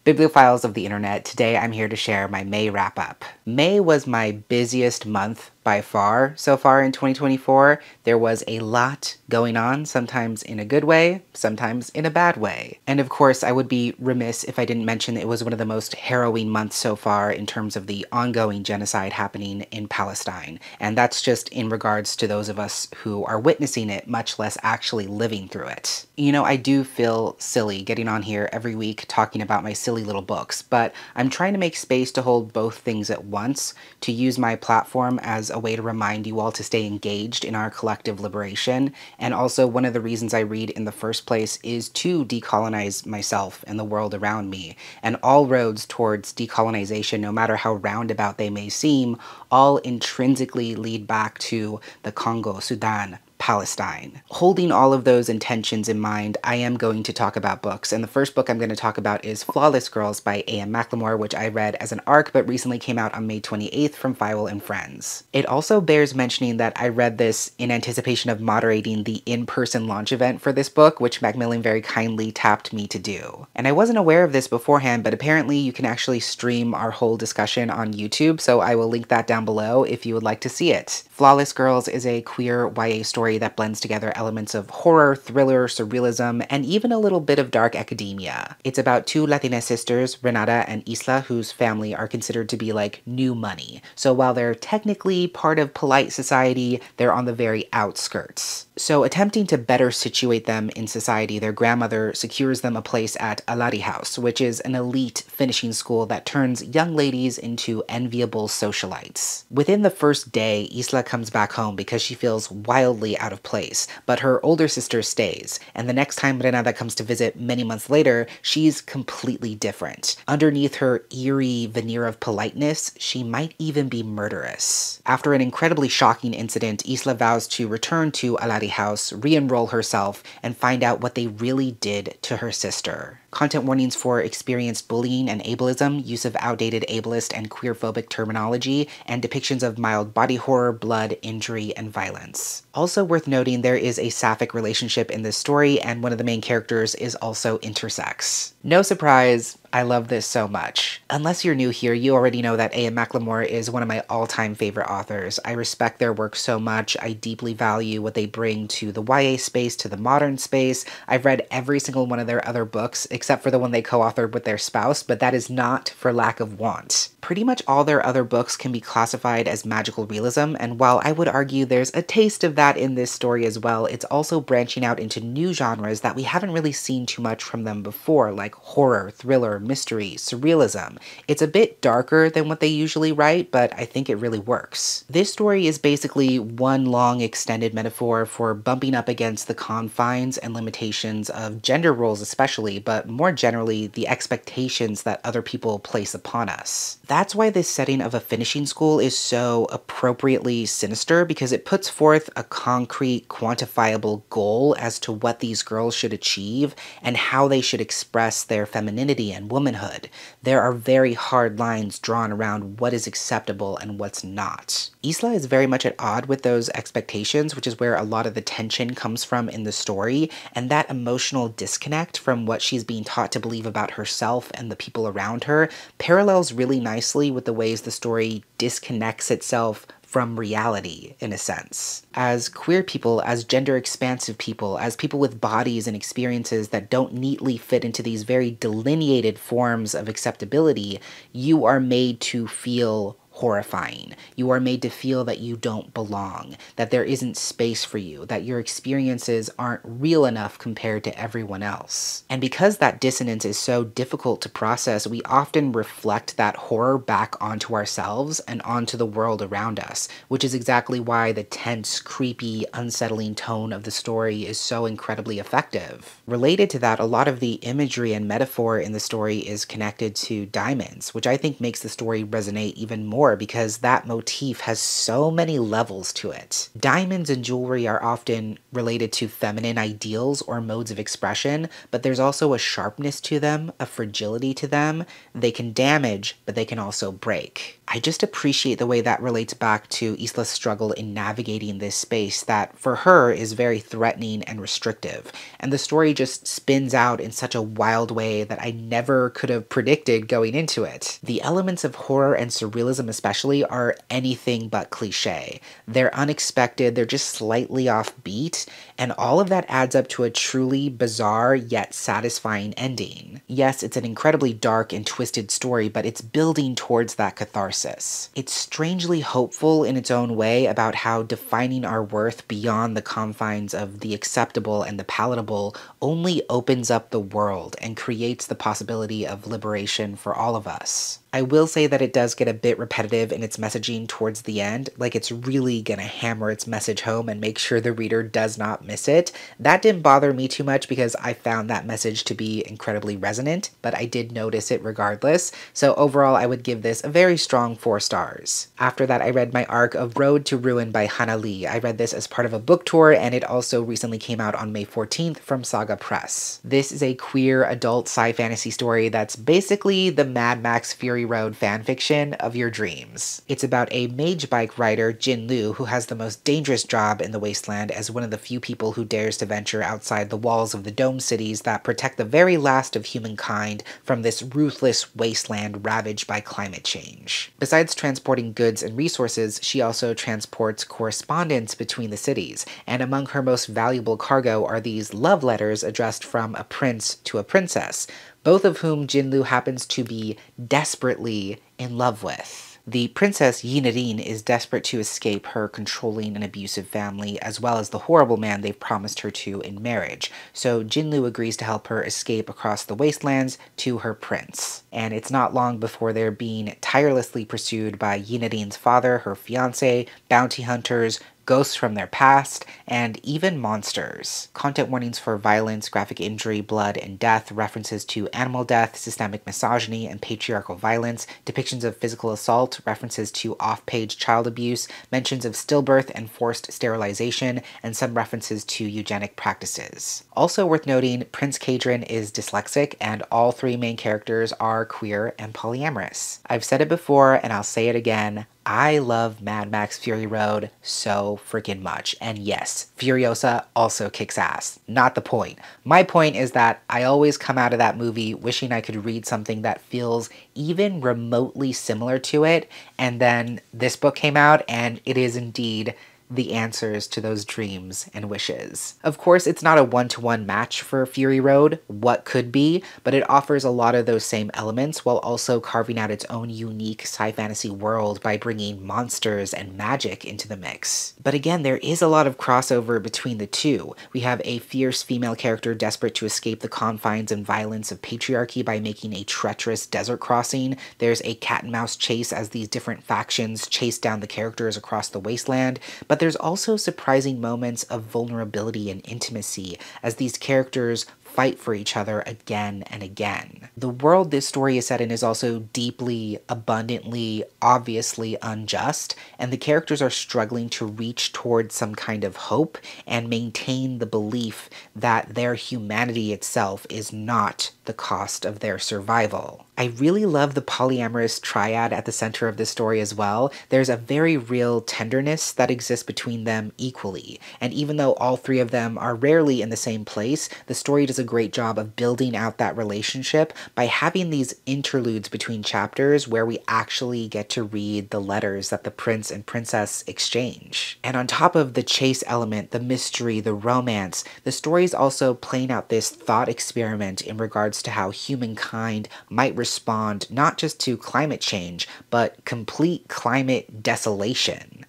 Bibliophiles of the internet, today I'm here to share my May wrap-up. May was my busiest month by far so far in 2024. There was a lot going on, sometimes in a good way, sometimes in a bad way. And of course, I would be remiss if I didn't mention it was one of the most harrowing months so far in terms of the ongoing genocide happening in Palestine. And that's just in regards to those of us who are witnessing it, much less actually living through it. You know, I do feel silly getting on here every week talking about my silly little books, but I'm trying to make space to hold both things at once, to use my platform as a way to remind you all to stay engaged in our collective liberation. And also, one of the reasons I read in the first place is to decolonize myself and the world around me. And all roads towards decolonization, no matter how roundabout they may seem, all intrinsically lead back to the Congo, Sudan, Palestine. Holding all of those intentions in mind, I am going to talk about books, and the first book I'm going to talk about is Flawless Girls by A.M. McLemore, which I read as an ARC but recently came out on May 28th from File and Friends. It also bears mentioning that I read this in anticipation of moderating the in-person launch event for this book, which Macmillan very kindly tapped me to do. And I wasn't aware of this beforehand, but apparently you can actually stream our whole discussion on YouTube, so I will link that down below if you would like to see it. Flawless Girls is a queer YA story that blends together elements of horror, thriller, surrealism, and even a little bit of dark academia. It's about two Latina sisters, Renata and Isla, whose family are considered to be like new money. So while they're technically part of polite society, they're on the very outskirts. So attempting to better situate them in society, their grandmother secures them a place at Aladi House, which is an elite finishing school that turns young ladies into enviable socialites. Within the first day, Isla comes back home because she feels wildly out of place, but her older sister stays, and the next time Renata comes to visit many months later, she's completely different. Underneath her eerie veneer of politeness, she might even be murderous. After an incredibly shocking incident, Isla vows to return to Aladi House, re-enroll herself, and find out what they really did to her sister. Content warnings for experienced bullying and ableism, use of outdated ableist and queerphobic terminology, and depictions of mild body horror, blood, injury, and violence. Also worth noting, there is a sapphic relationship in this story, and one of the main characters is also intersex. No surprise, I love this so much. Unless you're new here, you already know that A.M. McLemore is one of my all-time favorite authors. I respect their work so much. I deeply value what they bring to the YA space, to the modern space. I've read every single one of their other books, except for the one they co-authored with their spouse, but that is not for lack of want. Pretty much all their other books can be classified as magical realism, and while I would argue there's a taste of that in this story as well, it's also branching out into new genres that we haven't really seen too much from them before, like horror, thriller, mystery, surrealism. It's a bit darker than what they usually write, but I think it really works. This story is basically one long extended metaphor for bumping up against the confines and limitations of gender roles especially, but more generally the expectations that other people place upon us. That's why this setting of a finishing school is so appropriately sinister, because it puts forth a concrete, quantifiable goal as to what these girls should achieve and how they should express their femininity and womanhood. There are very hard lines drawn around what is acceptable and what's not. Isla is very much at odds with those expectations, which is where a lot of the tension comes from in the story, and that emotional disconnect from what she's being taught to believe about herself and the people around her parallels really nicely with the ways the story disconnects itself from reality, in a sense. As queer people, as gender expansive people, as people with bodies and experiences that don't neatly fit into these very delineated forms of acceptability, you are made to feel horrifying. You are made to feel that you don't belong, that there isn't space for you, that your experiences aren't real enough compared to everyone else. And because that dissonance is so difficult to process, we often reflect that horror back onto ourselves and onto the world around us, which is exactly why the tense, creepy, unsettling tone of the story is so incredibly effective. Related to that, a lot of the imagery and metaphor in the story is connected to diamonds, which I think makes the story resonate even more more because that motif has so many levels to it. Diamonds and jewelry are often related to feminine ideals or modes of expression, but there's also a sharpness to them, a fragility to them. They can damage, but they can also break. I just appreciate the way that relates back to Isla's struggle in navigating this space that, for her, is very threatening and restrictive. And the story just spins out in such a wild way that I never could have predicted going into it. The elements of horror and surrealism especially are anything but cliche. They're unexpected, they're just slightly offbeat, and all of that adds up to a truly bizarre yet satisfying ending. Yes, it's an incredibly dark and twisted story, but it's building towards that catharsis. It's strangely hopeful in its own way about how defining our worth beyond the confines of the acceptable and the palatable only opens up the world and creates the possibility of liberation for all of us. I will say that it does get a bit repetitive in its messaging towards the end, like it's really gonna hammer its message home and make sure the reader does not miss it. That didn't bother me too much because I found that message to be incredibly resonant, but I did notice it regardless, so overall I would give this a very strong 4 stars. After that, I read my arc of Road to Ruin by Hannah Lee. I read this as part of a book tour, and it also recently came out on May 14th from Saga Press. This is a queer adult sci-fantasy story that's basically the Mad Max Fury Road fanfiction of your dreams. It's about a mage bike rider, Jin Liu, who has the most dangerous job in the wasteland as one of the few people who dares to venture outside the walls of the dome cities that protect the very last of humankind from this ruthless wasteland ravaged by climate change. Besides transporting goods and resources, she also transports correspondence between the cities, and among her most valuable cargo are these love letters addressed from a prince to a princess, both of whom Jinlu happens to be desperately in love with. The princess Yinadine is desperate to escape her controlling and abusive family, as well as the horrible man they've promised her to in marriage, so Jinlu agrees to help her escape across the wastelands to her prince. And it's not long before they're being tirelessly pursued by Yinadine's father, her fiancé, bounty hunters, ghosts from their past, and even monsters. Content warnings for violence, graphic injury, blood, and death, references to animal death, systemic misogyny, and patriarchal violence, depictions of physical assault, references to off-page child abuse, mentions of stillbirth and forced sterilization, and some references to eugenic practices. Also worth noting, Prince Kadrin is dyslexic, and all 3 main characters are queer and polyamorous. I've said it before, and I'll say it again, I love Mad Max Fury Road so freaking much. And yes, Furiosa also kicks ass. Not the point. My point is that I always come out of that movie wishing I could read something that feels even remotely similar to it, and then this book came out and it is indeed the answers to those dreams and wishes. Of course, it's not a one-to-one match for Fury Road, what could be, but it offers a lot of those same elements while also carving out its own unique sci-fantasy world by bringing monsters and magic into the mix. But again, there is a lot of crossover between the two. We have a fierce female character desperate to escape the confines and violence of patriarchy by making a treacherous desert crossing. There's a cat-and-mouse chase as these different factions chase down the characters across the wasteland, but there's also surprising moments of vulnerability and intimacy as these characters fight for each other again and again. The world this story is set in is also deeply, abundantly, obviously unjust, and the characters are struggling to reach towards some kind of hope and maintain the belief that their humanity itself is not the cost of their survival. I really love the polyamorous triad at the center of this story as well. There's a very real tenderness that exists between them equally, and even though all 3 of them are rarely in the same place, the story does a great job of building out that relationship by having these interludes between chapters where we actually get to read the letters that the prince and princess exchange. And on top of the chase element, the mystery, the romance, the story is also playing out this thought experiment in regards to how humankind might respond not just to climate change, but complete climate desolation.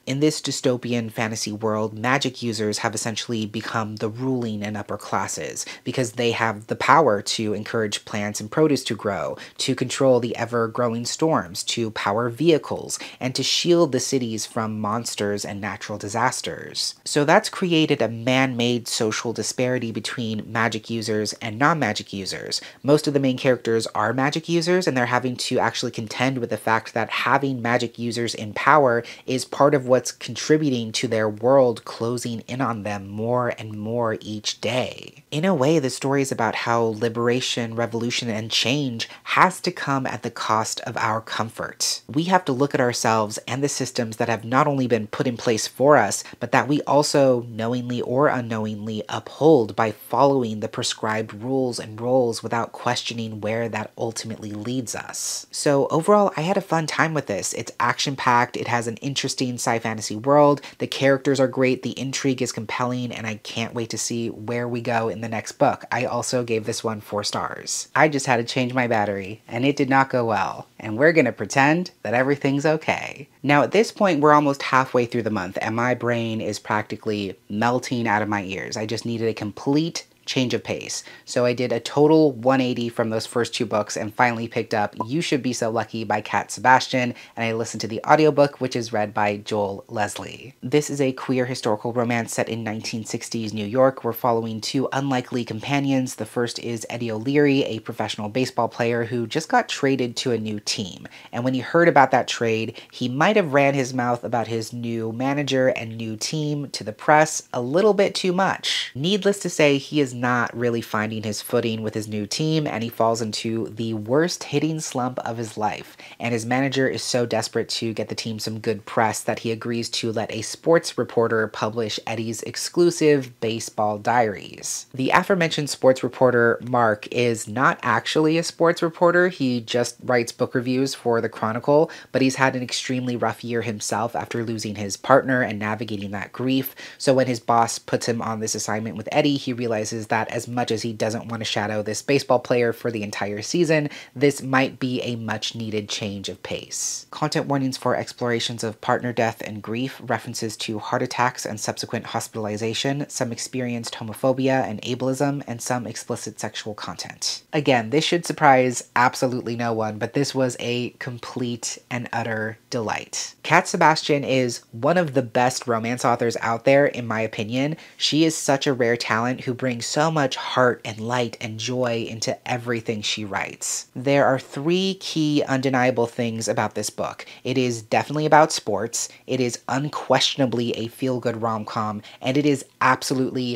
In this dystopian fantasy world, magic users have essentially become the ruling and upper classes because they have the power to encourage plants and produce to grow, to control the ever-growing storms, to power vehicles, and to shield the cities from monsters and natural disasters. So that's created a man-made social disparity between magic users and non-magic users. Most of the main characters are magic users, and they're having to actually contend with the fact that having magic users in power is part of what's contributing to their world closing in on them more and more each day. In a way, the story is about how liberation, revolution, and change has to come at the cost of our comfort. We have to look at ourselves and the systems that have not only been put in place for us, but that we also knowingly or unknowingly uphold by following the prescribed rules and roles without questioning where that ultimately leads us. So overall, I had a fun time with this. It's action-packed, it has an interesting sci-fantasy world, the characters are great, the intrigue is compelling, and I can't wait to see where we go in the next book. I also gave this one 4 stars. I just had to change my battery, and it did not go well. And we're gonna pretend that everything's okay. Now at this point, we're almost halfway through the month, and my brain is practically melting out of my ears. I just needed a complete change of pace. So I did a total 180 from those first 2 books and finally picked up You Should Be So Lucky by Cat Sebastian, and I listened to the audiobook, which is read by Joel Leslie. This is a queer historical romance set in 1960s New York. We're following 2 unlikely companions. The first is Eddie O'Leary, a professional baseball player who just got traded to a new team. And when he heard about that trade, he might have ran his mouth about his new manager and new team to the press a little bit too much. Needless to say, he is not really finding his footing with his new team, and he falls into the worst hitting slump of his life. And his manager is so desperate to get the team some good press that he agrees to let a sports reporter publish Eddie's exclusive baseball diaries. The aforementioned sports reporter, Mark, is not actually a sports reporter. He just writes book reviews for the Chronicle, but he's had an extremely rough year himself after losing his partner and navigating that grief. So when his boss puts him on this assignment with Eddie, he realizes that as much as he doesn't want to shadow this baseball player for the entire season, this might be a much needed change of pace. Content warnings for explorations of partner death and grief, references to heart attacks and subsequent hospitalization, some experienced homophobia and ableism, and some explicit sexual content. Again, this should surprise absolutely no one, but this was a complete and utter delight. Cat Sebastian is one of the best romance authors out there, in my opinion. She is such a rare talent who brings so much heart and light and joy into everything she writes. There are 3 key undeniable things about this book. It is definitely about sports, it is unquestionably a feel-good rom-com, and it is absolutely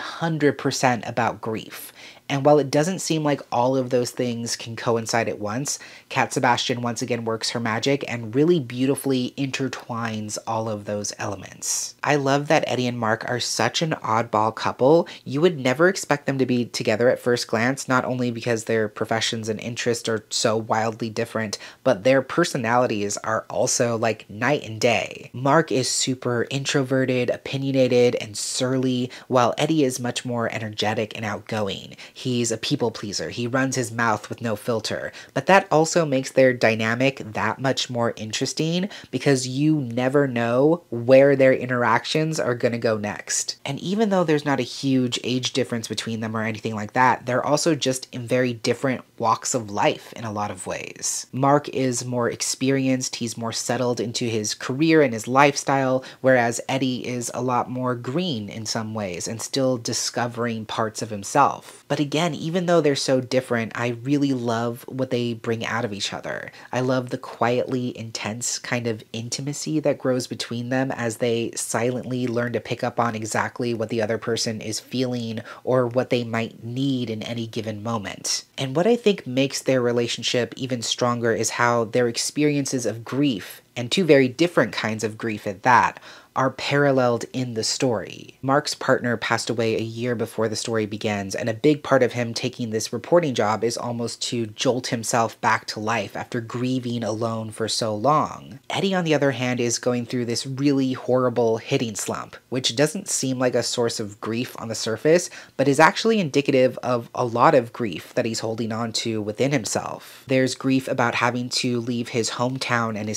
100% about grief. And while it doesn't seem like all of those things can coincide at once, Cat Sebastian once again works her magic and really beautifully intertwines all of those elements. I love that Eddie and Mark are such an oddball couple. You would never expect them to be together at first glance, not only because their professions and interests are so wildly different, but their personalities are also like night and day. Mark is super introverted, opinionated, and surly, while Eddie is much more energetic and outgoing. He's a people pleaser. He runs his mouth with no filter. But that also makes their dynamic that much more interesting because you never know where their interactions are going to go next. And even though there's not a huge age difference between them or anything like that, they're also just in very different walks of life in a lot of ways. Mark is more experienced, he's more settled into his career and his lifestyle, whereas Eddie is a lot more green in some ways and still discovering parts of himself. But again, even though they're so different, I really love what they bring out of each other. I love the quietly intense kind of intimacy that grows between them as they silently learn to pick up on exactly what the other person is feeling or what they might need in any given moment. And what I think makes their relationship even stronger is how their experiences of grief, and 2 very different kinds of grief at that, are paralleled in the story. Mark's partner passed away a year before the story begins, and a big part of him taking this reporting job is almost to jolt himself back to life after grieving alone for so long. Eddie, on the other hand, is going through this really horrible hitting slump, which doesn't seem like a source of grief on the surface, but is actually indicative of a lot of grief that he's holding on to within himself. There's grief about having to leave his hometown and his family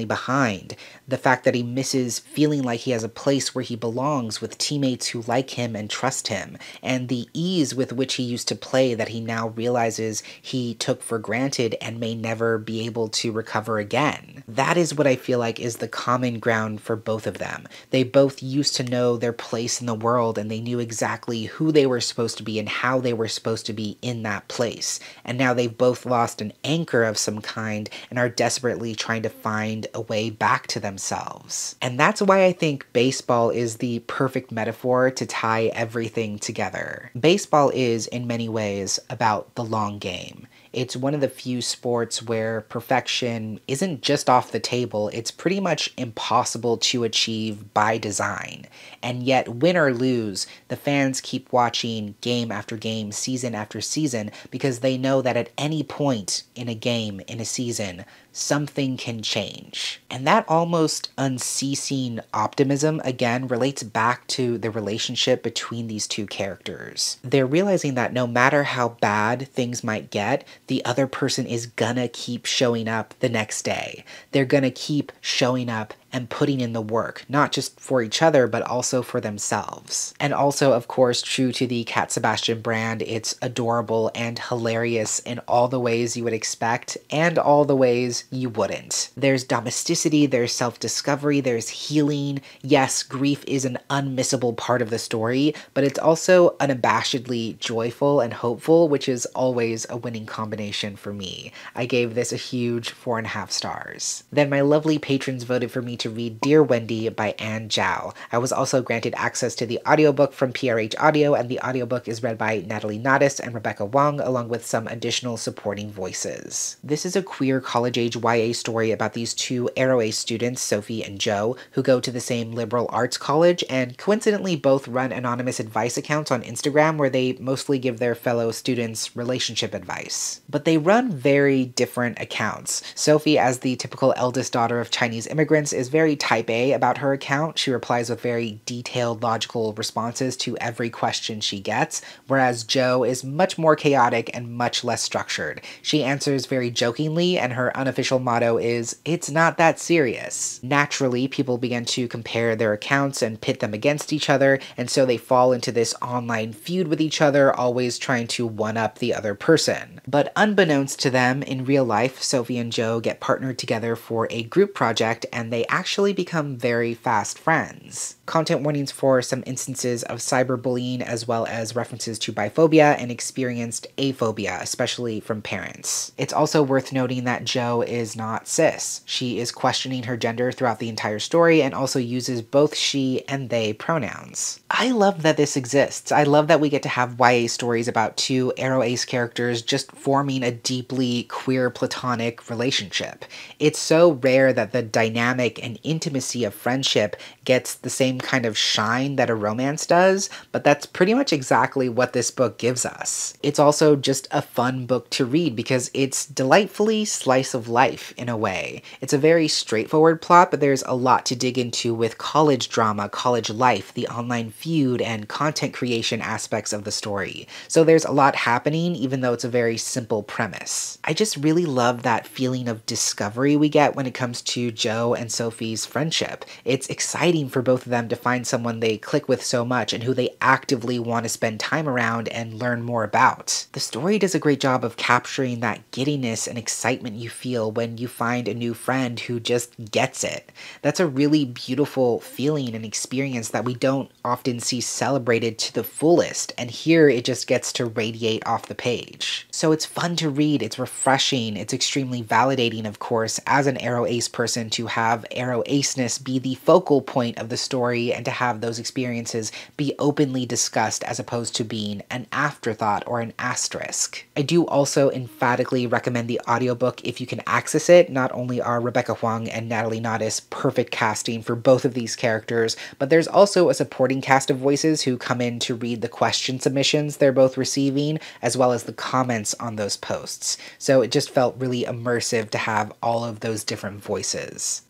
behind, the fact that he misses feeling like he has a place where he belongs with teammates who like him and trust him, and the ease with which he used to play that he now realizes he took for granted and may never be able to recover again. That is what I feel like is the common ground for both of them. They both used to know their place in the world, and they knew exactly who they were supposed to be and how they were supposed to be in that place. And now they've both lost an anchor of some kind and are desperately trying to find a way back to themselves. And that's why I think baseball is the perfect metaphor to tie everything together. Baseball is, in many ways, about the long game. It's one of the few sports where perfection isn't just off the table, it's pretty much impossible to achieve by design. And yet, win or lose, the fans keep watching game after game, season after season, because they know that at any point in a game, in a season, something can change. And that almost unceasing optimism, again, relates back to the relationship between these two characters. They're realizing that no matter how bad things might get, the other person is gonna keep showing up the next day. They're gonna keep showing up and putting in the work, not just for each other, but also for themselves. And also, of course, true to the Cat Sebastian brand, it's adorable and hilarious in all the ways you would expect and all the ways you wouldn't. There's domesticity, there's self-discovery, there's healing. Yes, grief is an unmissable part of the story, but it's also unabashedly joyful and hopeful, which is always a winning combination for me. I gave this a huge 4.5 stars. Then my lovely patrons voted for me to read Dear Wendy by Anja. I was also granted access to the audiobook from PRH Audio, and the audiobook is read by Natalie Nadas and Rebecca Wong, along with some additional supporting voices. This is a queer college-age YA story about these two Arrow Ace students, Sophie and Joe, who go to the same liberal arts college, and coincidentally both run anonymous advice accounts on Instagram where they mostly give their fellow students relationship advice. But they run very different accounts. Sophie, as the typical eldest daughter of Chinese immigrants, is very type A about her account. She replies with very detailed, logical responses to every question she gets, whereas Joe is much more chaotic and much less structured. She answers very jokingly, and her unofficial motto is, "It's not that serious." Naturally, people begin to compare their accounts and pit them against each other, and so they fall into this online feud with each other, always trying to one-up the other person. But unbeknownst to them, in real life, Sophie and Joe get partnered together for a group project, and they actually become very fast friends. Content warnings for some instances of cyberbullying, as well as references to biphobia and experienced aphobia, especially from parents. It's also worth noting that Joe is not cis. She is questioning her gender throughout the entire story and also uses both she and they pronouns. I love that this exists. I love that we get to have YA stories about two Arrow Ace characters just forming a deeply queer platonic relationship. It's so rare that the dynamic and intimacy of friendship gets the same kind of shine that a romance does, but that's pretty much exactly what this book gives us. It's also just a fun book to read because it's delightfully slice of life in a way. It's a very straightforward plot, but there's a lot to dig into with college drama, college life, the online feud, and content creation aspects of the story. So there's a lot happening, even though it's a very simple premise. I just really love that feeling of discovery we get when it comes to Joe and Sophie's friendship. It's exciting for both of them to find someone they click with so much and who they actively want to spend time around and learn more about. The story does a great job of capturing that giddiness and excitement you feel when you find a new friend who just gets it. That's a really beautiful feeling and experience that we don't often see celebrated to the fullest, and here it just gets to radiate off the page. So it's fun to read, it's refreshing, it's extremely validating, of course, as an Arrow Ace person to have Arrow Aceness be the focal point of the story and to have those experiences be openly discussed as opposed to being an afterthought or an asterisk. I do also emphatically recommend the audiobook if you can access it. Not only are Rebecca Huang and Natalie Nadas perfect casting for both of these characters, but there's also a supporting cast of voices who come in to read the question submissions they're both receiving, as well as the comments on those posts. So it just felt really immersive to have all of those different voices. All that said,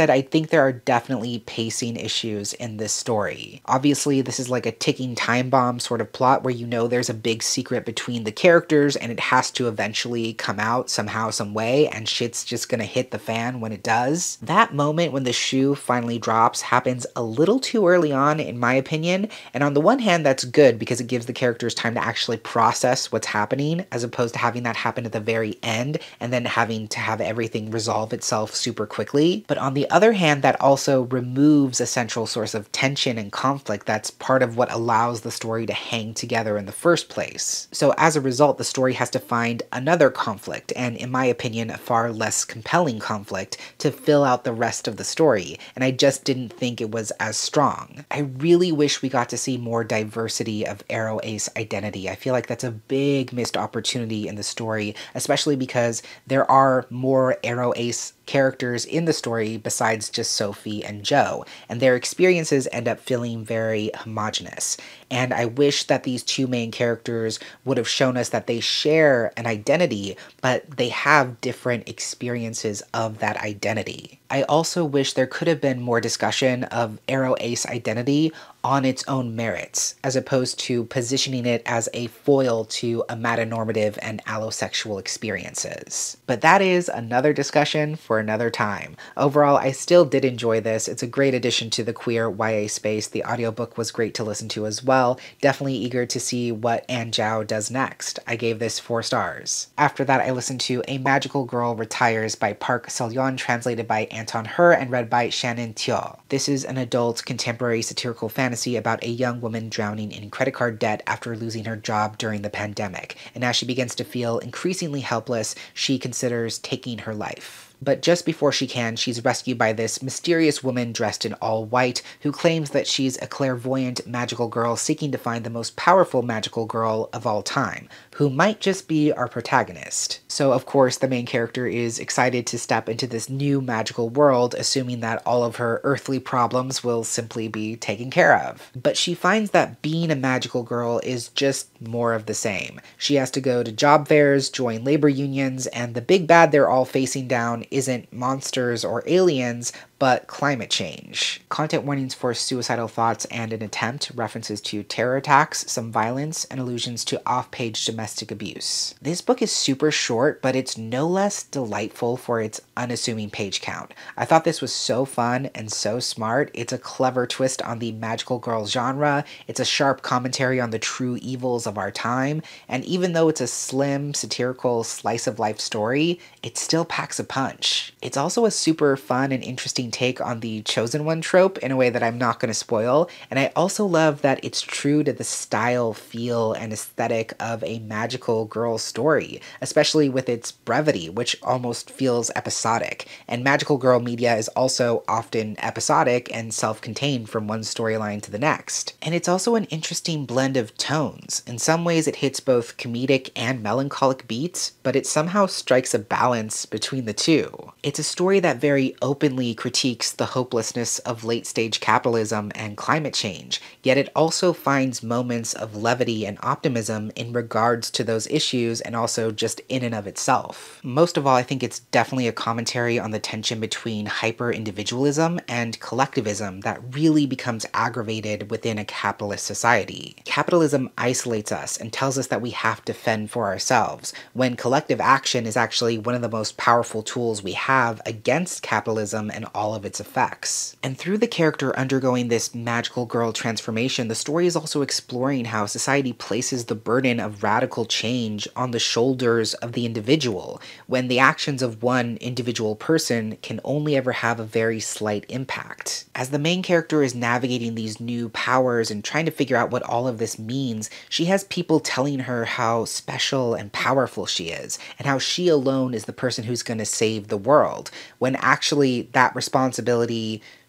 said, I think there are definitely pacing issues in this story. Obviously, this is like a ticking time bomb sort of plot where you know there's a big secret between the characters and it has to eventually come out somehow, some way, and shit's just gonna hit the fan when it does. That moment when the shoe finally drops happens a little too early on, in my opinion, and on the one hand, that's good because it gives the characters time to actually process what's happening, as opposed to having that happen at the very end and then having to have everything resolve itself super quickly. But on the other hand, that also removes a central source of tension and conflict that's part of what allows the story to hang together in the first place. So as a result, the story has to find another conflict, and in my opinion, a far less compelling conflict, to fill out the rest of the story, and I just didn't think it was as strong. I really wish we got to see more diversity of Arrow Ace identity. I feel like that's a big missed opportunity in the story, especially because there are more Arrow Ace characters in the story besides just Sophie and Joe, and their experiences end up feeling very homogenous. And I wish that these two main characters would have shown us that they share an identity, but they have different experiences of that identity. I also wish there could have been more discussion of Arrow Ace identity on its own merits, as opposed to positioning it as a foil to a metanormative and allosexual experiences. But that is another discussion for another time. Overall, I still did enjoy this. It's a great addition to the queer YA space. The audiobook was great to listen to as well. Definitely eager to see what Anja does next. I gave this 4 stars. After that, I listened to A Magical Girl Retires by Park Selyon, translated by Anton Her and read by Shannon Teo. This is an adult contemporary satirical fantasy about a young woman drowning in credit card debt after losing her job during the pandemic, and as she begins to feel increasingly helpless, she considers taking her life. But just before she can, she's rescued by this mysterious woman dressed in all white who claims that she's a clairvoyant magical girl seeking to find the most powerful magical girl of all time, who might just be our protagonist. So of course the main character is excited to step into this new magical world, assuming that all of her earthly problems will simply be taken care of. But she finds that being a magical girl is just more of the same. She has to go to job fairs, join labor unions, and the big bad they're all facing down isn't monsters or aliens, but climate change. Content warnings for suicidal thoughts and an attempt, references to terror attacks, some violence, and allusions to off-page domestic abuse. This book is super short, but it's no less delightful for its unassuming page count. I thought this was so fun and so smart. It's a clever twist on the magical girl genre, it's a sharp commentary on the true evils of our time, and even though it's a slim, satirical, slice-of-life story, it still packs a punch. It's also a super fun and interesting take on the chosen one trope in a way that I'm not going to spoil, and I also love that it's true to the style, feel, and aesthetic of a magical girl story, especially with its brevity, which almost feels episodic, and magical girl media is also often episodic and self-contained from one storyline to the next. And it's also an interesting blend of tones. In some ways it hits both comedic and melancholic beats, but it somehow strikes a balance between the two. It's a story that very openly critiques the hopelessness of late-stage capitalism and climate change, yet it also finds moments of levity and optimism in regards to those issues and also just in and of itself. Most of all, I think it's definitely a commentary on the tension between hyper-individualism and collectivism that really becomes aggravated within a capitalist society. Capitalism isolates us and tells us that we have to fend for ourselves, when collective action is actually one of the most powerful tools we have against capitalism and all of its effects. And through the character undergoing this magical girl transformation, the story is also exploring how society places the burden of radical change on the shoulders of the individual, when the actions of one individual person can only ever have a very slight impact. As the main character is navigating these new powers and trying to figure out what all of this means, she has people telling her how special and powerful she is, and how she alone is the person who's going to save the world, when actually that responsibility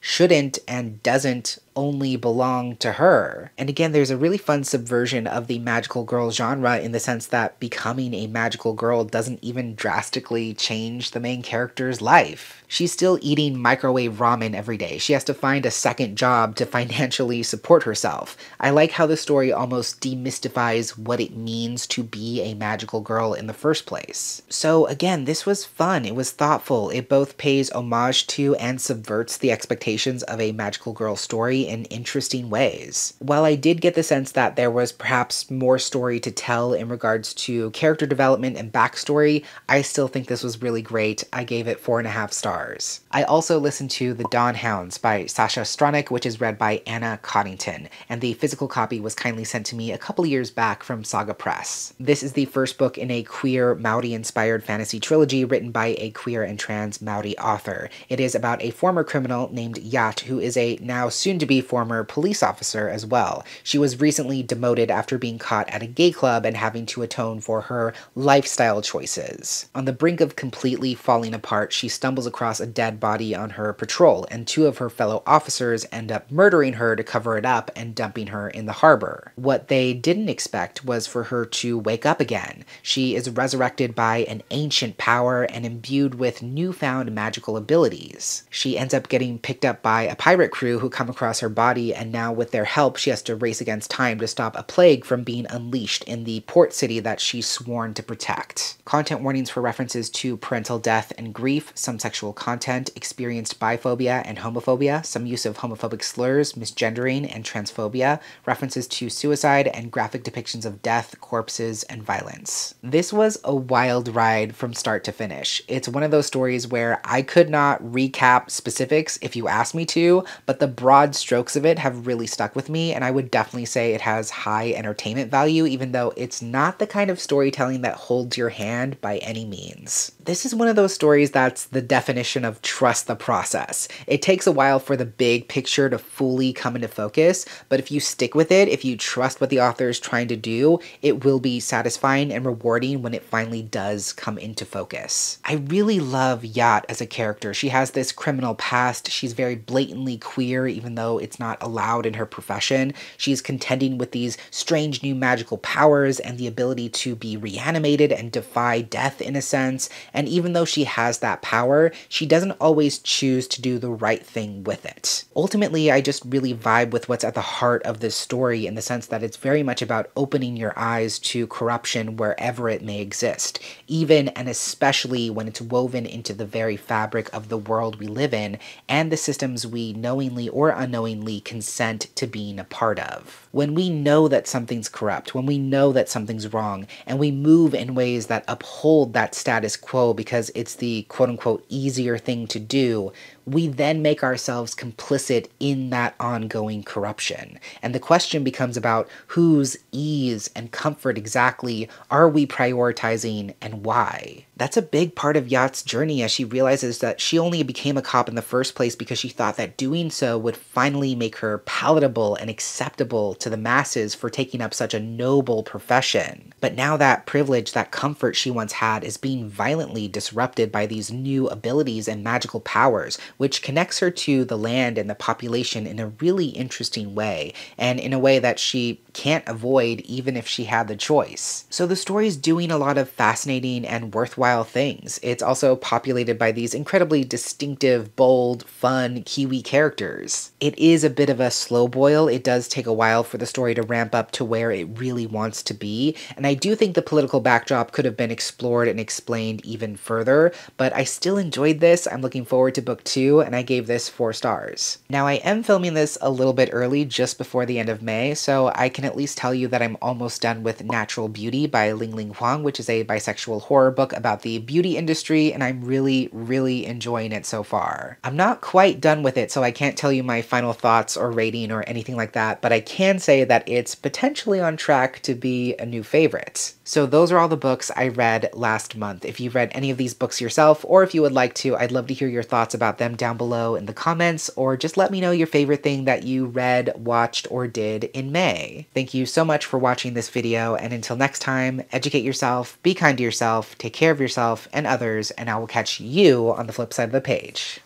shouldn't and doesn't only belong to her. And again, there's a really fun subversion of the magical girl genre in the sense that becoming a magical girl doesn't even drastically change the main character's life. She's still eating microwave ramen every day. She has to find a second job to financially support herself. I like how the story almost demystifies what it means to be a magical girl in the first place. So again, this was fun. It was thoughtful. It both pays homage to and subverts the expectations of a magical girl story in interesting ways. While I did get the sense that there was perhaps more story to tell in regards to character development and backstory, I still think this was really great. I gave it 4.5 stars. I also listened to The Dawnhounds by Sasha Stronach, which is read by Anna Coddington, and the physical copy was kindly sent to me a couple years back from Saga Press. This is the first book in a queer Maori-inspired fantasy trilogy written by a queer and trans Maori author. It is about a former criminal named Yat, who is a now soon-to-be former police officer as well. She was recently demoted after being caught at a gay club and having to atone for her lifestyle choices. On the brink of completely falling apart, she stumbles across a dead body on her patrol, and 2 of her fellow officers end up murdering her to cover it up and dumping her in the harbor. What they didn't expect was for her to wake up again. She is resurrected by an ancient power and imbued with newfound magical abilities. She ends up getting picked up by a pirate crew who come across her body, and now with their help she has to race against time to stop a plague from being unleashed in the port city that she's sworn to protect. Content warnings for references to parental death and grief, some sexual content, experienced biphobia and homophobia, some use of homophobic slurs, misgendering, and transphobia, references to suicide, and graphic depictions of death, corpses, and violence. This was a wild ride from start to finish. It's one of those stories where I could not recap specifics if you asked me to, but the broad strokes of it have really stuck with me, and I would definitely say it has high entertainment value, even though it's not the kind of storytelling that holds your hand by any means. This is one of those stories that's the definition of trust the process. It takes a while for the big picture to fully come into focus, but if you stick with it, if you trust what the author is trying to do, it will be satisfying and rewarding when it finally does come into focus. I really love Yat as a character. She has this criminal past. She's very blatantly queer, even though it's not allowed in her profession. She's contending with these strange new magical powers and the ability to be reanimated and defy death in a sense, and even though she has that power, she doesn't always choose to do the right thing with it. Ultimately, I just really vibe with what's at the heart of this story in the sense that it's very much about opening your eyes to corruption wherever it may exist, even and especially when it's woven into the very fabric of the world we live in and the systems we knowingly or unknowingly consent to being a part of. When we know that something's corrupt, when we know that something's wrong, and we move in ways that uphold that status quo because it's the quote-unquote easier thing to do, we then make ourselves complicit in that ongoing corruption. And the question becomes about whose ease and comfort exactly are we prioritizing and why? That's a big part of Yat's journey as she realizes that she only became a cop in the first place because she thought that doing so would finally make her palatable and acceptable to the masses for taking up such a noble profession. But now that privilege, that comfort she once had is being violently disrupted by these new abilities and magical powers, which connects her to the land and the population in a really interesting way, and in a way that she can't avoid even if she had the choice. So the story's doing a lot of fascinating and worthwhile things. It's also populated by these incredibly distinctive, bold, fun Kiwi characters. It is a bit of a slow boil. It does take a while for the story to ramp up to where it really wants to be, and I do think the political backdrop could have been explored and explained even further, but I still enjoyed this. I'm looking forward to book 2, and I gave this 4 stars. Now, I am filming this a little bit early, just before the end of May, so I can at least tell you that I'm almost done with Natural Beauty by Ling Ling Huang, which is a bisexual horror book about the beauty industry, and I'm really, really enjoying it so far. I'm not quite done with it, so I can't tell you my final thoughts or rating or anything like that, but I can say that it's potentially on track to be a new favorite. So those are all the books I read last month. If you've read any of these books yourself, or if you would like to, I'd love to hear your thoughts about them down below in the comments, or just let me know your favorite thing that you read, watched, or did in May. Thank you so much for watching this video, and until next time, educate yourself, be kind to yourself, take care of yourself and others, and I will catch you on the flip side of the page.